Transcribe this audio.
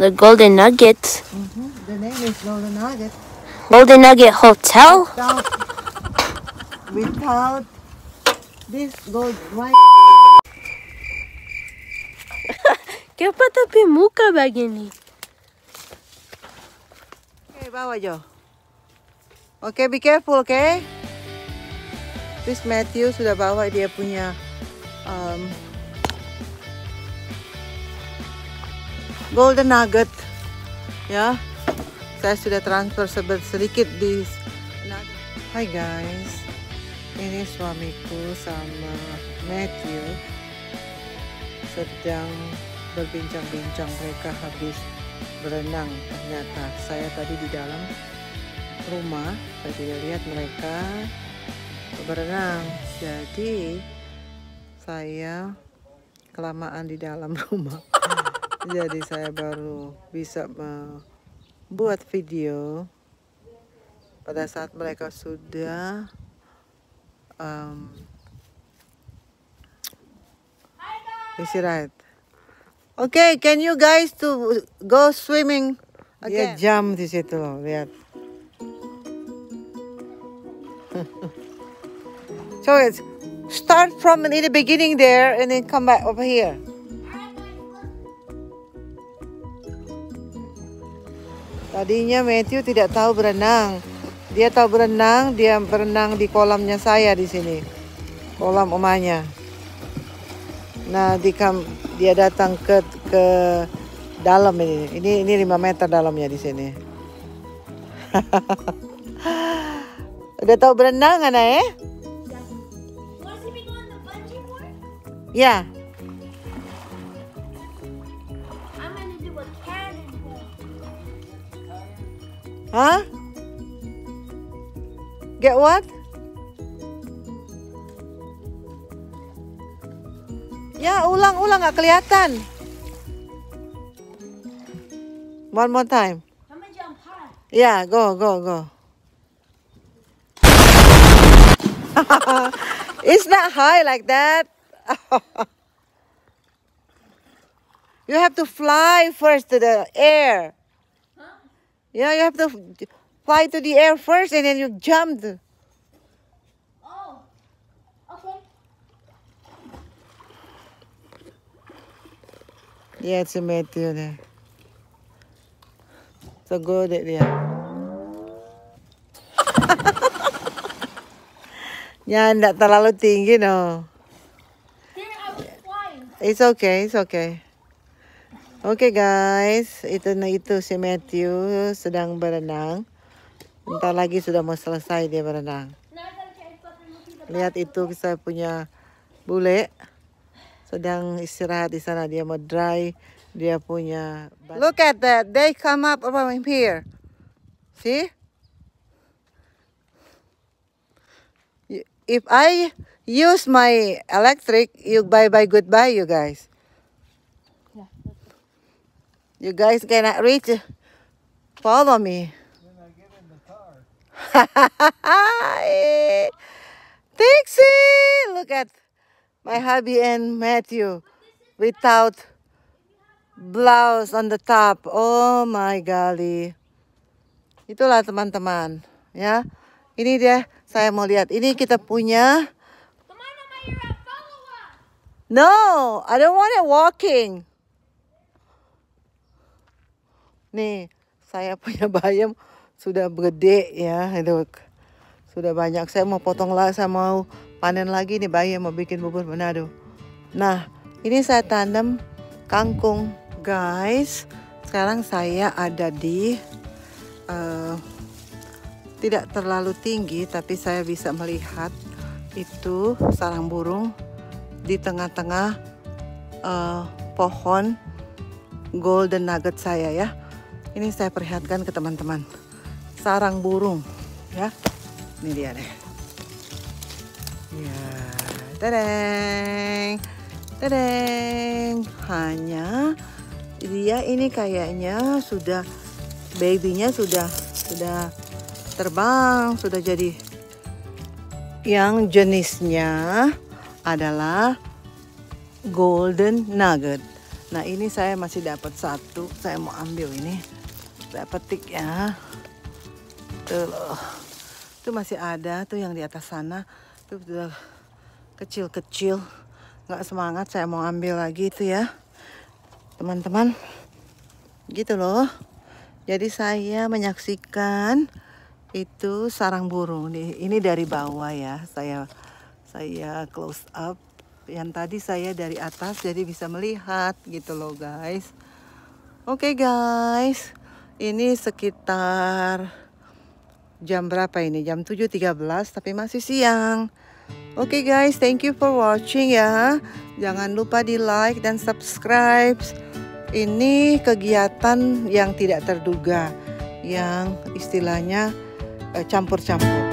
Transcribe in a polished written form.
The Golden Nugget. The name is Golden Nugget. Golden Nugget Hotel. Without this gold white. Kenapa tapi muka begini? Okay, bawa Jo. Okay, be careful, okay? This Matthew sudah bawa dia punya Golden Nugget, ya. Saya sudah transfer sedikit di. Hai guys, ini suamiku sama Matthew sedang berbincang-bincang. Mereka habis berenang. Ternyata saya tadi di dalam rumah, saya tidak lihat mereka berenang. Jadi saya kelamaan di dalam rumah. Jadi saya baru bisa membuat video pada saat mereka sudah istirahat. Okay, can you guys to go swimming again? Dia jam di situ, lihat. So it's start from in the beginning there and then come back over here. Tadinya Matthew tidak tahu berenang. Dia tahu berenang, dia berenang di kolamnya saya di sini. Kolam omanya. Nah, dia datang ke dalam ini. Ini 5 meter dalamnya di sini. Udah tahu berenang anak ya? Ya. Hah? Get what? Ya, ulang-ulang nggak kelihatan. One more time. I'm gonna jump high. Yeah, go. It's not high like that. You have to fly first to the air. Huh? Yeah, you have to fly to the air first and then you jump. Oh, okay. Yeah, it's a Matthew there. So good at dia. Ya, enggak terlalu tinggi no. Then I was flying. It's okay. Oke guys, itu si Matthew sedang berenang. Bentar lagi sudah mau selesai dia berenang. Lihat itu saya punya bule sedang istirahat di sana, dia mau dry dia punya. Look at that, they come up from here. See? If I use my electric, you bye goodbye you guys. You guys cannot reach. Follow me. Then I get in the car. Dixie! Look at my hubby and Matthew without blouse on the top. Oh my golly. Itulah teman-teman. Ya. Ini dia, saya mau lihat. Ini kita punya. No, I don't want it walking. Nih, saya punya bayam sudah gede ya, itu sudah banyak. Saya mau potong lagi, saya mau panen lagi nih bayam, mau bikin bubur Manado. Nah, ini saya tanam kangkung, guys. Sekarang saya ada di tidak terlalu tinggi, tapi saya bisa melihat itu sarang burung di tengah-tengah pohon Golden Nugget saya ya. Ini saya perlihatkan ke teman-teman. Sarang burung, ya. Ini dia deh. Ya, tadeng. Hanya dia ini kayaknya sudah babynya sudah terbang, sudah jadi yang jenisnya adalah Golden Nugget. Nah ini saya masih dapat satu, saya mau ambil ini. Saya petik ya. Tuh loh. Itu masih ada tuh yang di atas sana. Tuh udah kecil-kecil. Nggak semangat, saya mau ambil lagi itu ya. Teman-teman. Gitu loh. Jadi saya menyaksikan itu sarang burung. Ini dari bawah ya. Saya close up. Yang tadi saya dari atas jadi bisa melihat gitu loh guys. Oke guys, ini sekitar jam berapa ini? Jam 7.13 tapi masih siang. Oke guys, thank you for watching ya. Jangan lupa di like dan subscribe. Ini kegiatan yang tidak terduga, yang istilahnya campur-campur.